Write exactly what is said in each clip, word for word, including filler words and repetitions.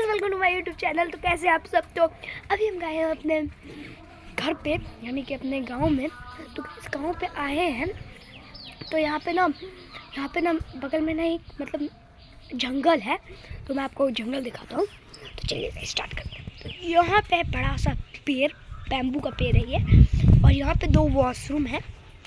Welcome to my YouTube channel. तो कैसे आप सब। तो अभी हम गए हैं अपने घर पे, यानी कि अपने गांव में। तो इस गांव पे आए हैं, तो यहाँ पे ना यहाँ पे ना बगल में ना एक मतलब जंगल है। तो मैं आपको जंगल दिखाता हूँ। तो चलिए स्टार्ट करते हैं। तो यहाँ पे बड़ा सा पेड़, बैम्बू का पेड़ है ये, और यहाँ पे दो वॉशरूम है।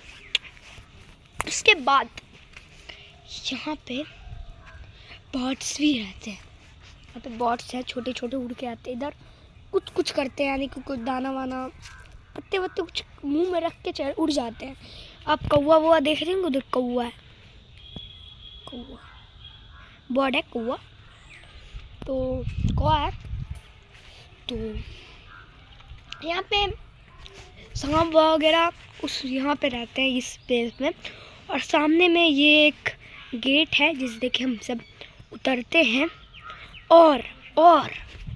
उसके बाद यहाँ पे बर्ड्स भी रहते हैं। यहाँ पे बर्ड्स हैं, छोटे छोटे उड़ के आते हैं इधर, कुछ कुछ करते हैं, यानी कि कुछ दाना वाना पत्ते वत्ते कुछ मुंह में रख के चढ़ उड़ जाते हैं। आप कौवा वौवा देख रहे हैं, उधर कौवा है, कौवा बर्ड है कौवा, तो कौवा है। तो यहाँ पे सांप वगैरह उस यहाँ पे रहते हैं इस पेड़ में। और सामने में ये एक गेट है जिस देखे हम सब उतरते हैं। और और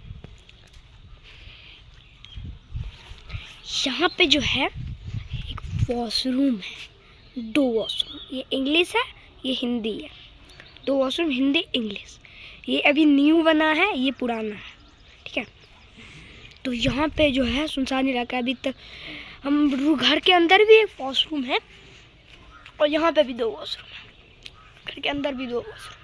यहाँ पे जो है एक वॉशरूम है, दो वॉशरूम। ये इंग्लिश है, ये हिंदी है। दो वॉशरूम हिंदी इंग्लिश। ये अभी न्यू बना है, ये पुराना है, ठीक है। तो यहाँ पे जो है सुनसान इलाका, अभी तक हम घर के अंदर भी एक वॉशरूम है और यहाँ पे भी दो वॉशरूम है, घर के अंदर भी दो वॉशरूम।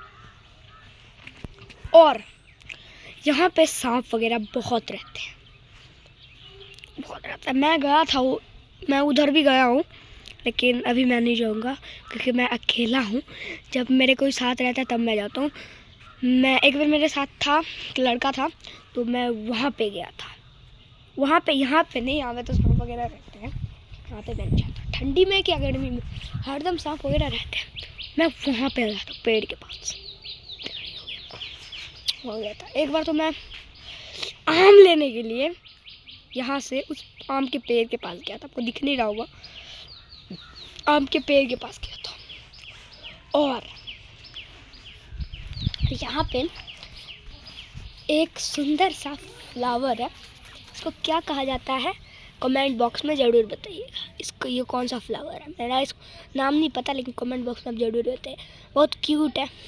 और यहाँ पे सांप वगैरह बहुत रहते हैं, बहुत रहता है। मैं गया था, वो मैं उधर भी गया हूँ, लेकिन अभी मैं नहीं जाऊँगा क्योंकि मैं अकेला हूँ। जब मेरे कोई साथ रहता है तब मैं जाता हूँ। मैं एक बार मेरे साथ था, एक लड़का था, तो मैं वहाँ पे गया था। वहाँ पे यहाँ पे नहीं, यहाँ पे तो सांप वगैरह रहते हैं, यहाँ पे मैं नहीं जाता। ठंडी में क्या गर्मी में हरदम सांप वगैरह रहते हैं। मैं वहाँ पे जाता हूँ, पेड़ के पास हो गया था। एक बार तो मैं आम लेने के लिए यहाँ से उस आम के पेड़ के पास गया था, आपको दिख नहीं रहा होगा, आम के पेड़ के पास गया था। और यहाँ पे एक सुंदर सा फ्लावर है, इसको क्या कहा जाता है कमेंट बॉक्स में ज़रूर बताइएगा। इसको ये कौन सा फ्लावर है, मेरा इसको नाम नहीं पता, लेकिन कमेंट बॉक्स में आप ज़रूर बताइए। बहुत क्यूट है।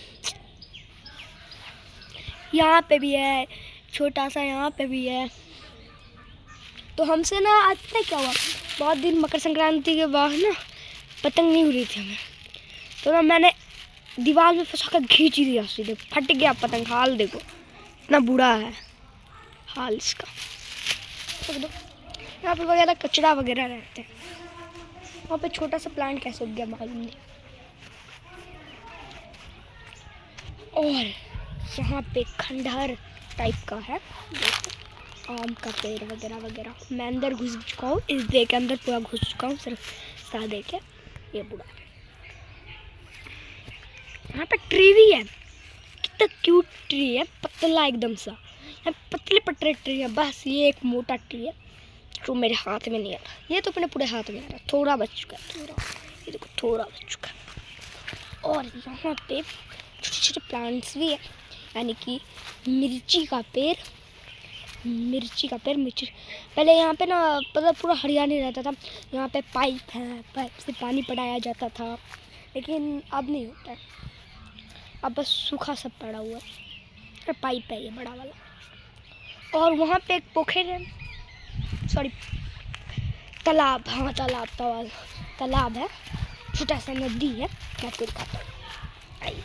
यहाँ पे भी है छोटा सा, यहाँ पे भी है। तो हमसे ना आज तक क्या हुआ, बहुत दिन मकर संक्रांति के बाद ना पतंग नहीं उड़ी थी हमें, तो ना मैंने दीवार में फंसा कर खींच ही दिया, सीधे फट गया पतंग। हाल देखो इतना बुरा है हाल इसका। तो यहाँ पे वगैरह कचरा वगैरह रहते हैं। वहाँ पे छोटा सा प्लांट कैसे उग गया मालूम नहीं। और यहाँ पे खंडहर टाइप का है, आम का पेड़ वगैरह वगैरह। मैं अंदर घुस चुका हूँ, इस डे के अंदर पूरा घुस चुका हूँ, सिर्फ सा देखे ये बुरा है। यहाँ पे ट्री भी है, कितना क्यूट ट्री है, पतला एकदम सा। यहाँ पतले पतले ट्री है, बस ये एक मोटा ट्री है जो मेरे हाथ में नहीं आ रहा। ये तो अपने पूरे हाथ में आ रहा, थोड़ा बच चुका है, थोड़ा, ये देखो थोड़ा बच चुका है। और यहाँ पे छोटे छोटे प्लांट्स भी है, यानी कि मिर्ची का पेड़, मिर्ची का पेड़ मिर्ची। पहले यहाँ पे ना मतलब पूरा हरियाली रहता था। यहाँ पे पाइप है, पाइप से पानी पटाया जाता था, लेकिन अब नहीं होता है, अब बस सूखा सब पड़ा हुआ है। पाइप है ये बड़ा वाला। और वहाँ पे एक पोखर है, सॉरी तालाब, हाँ तालाब तालाब तालाब है, छोटा सा नदी है। मैं आपको दिखाता हूँ, आइए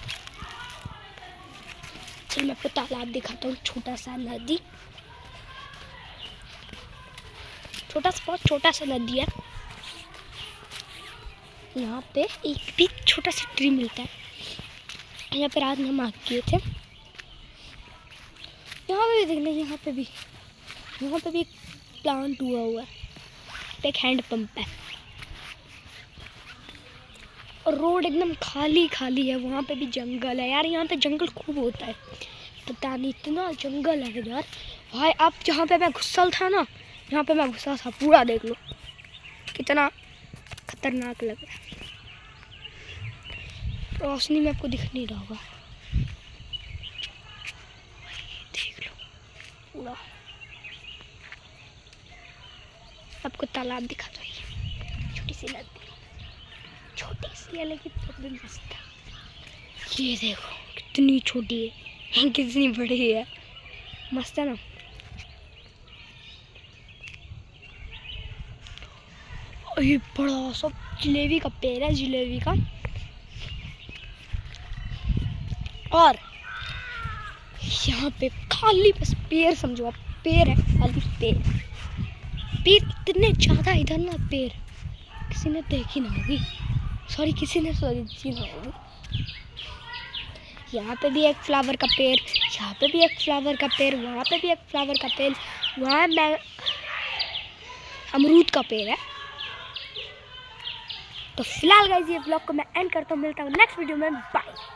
चलिए मैं आपको तालाब दिखाता हूँ। छोटा सा नदी, छोटा सा बहुत छोटा सा नदी है। यहाँ पे एक भी छोटा सा ट्री मिलता है। यहाँ पे रात में हम आग किए थे। यहाँ पे भी देखना, यहाँ पे भी यहाँ पे भी एक प्लांट हुआ हुआ है, एक हैंड पंप है। और रोड एकदम खाली खाली है। वहाँ पे भी जंगल है यार, यहाँ पे जंगल खूब होता है, पता नहीं इतना जंगल है यार भाई। अब जहाँ पे मैं घुसल था ना, यहाँ पे मैं घुसा था, पूरा देख लो कितना खतरनाक लग रहा है। रोशनी में आपको दिख नहीं रहा होगा, देख लो पूरा। आपको तालाब दिखा दो, छोटी सी नदी, छोटी सी है लेकिन बहुत मस्त है। ये देखो कितनी छोटी है, कितनी बड़ी है, मस्त है ना। ये बड़ा सा जलेबी का पेड़ है, जलेबी का। और यहाँ पे खाली बस पेड़ समझो आप, पेड़ है खाली, पेड़ पेड़ इतने ज्यादा इधर ना, पेड़ किसी ने देखी ना होगी, सॉरी किसी ने सॉरी देखी ना होगी। यहाँ पे भी एक फ्लावर का पेड़, यहाँ पे भी एक फ्लावर का पेड़, वहाँ पे भी एक फ्लावर का पेड़, वहाँ मैं अमरूद का पेड़ है। तो फिलहाल गाइस ये ब्लॉग को मैं एंड करता हूँ, मिलता हूँ नेक्स्ट वीडियो में, बाय।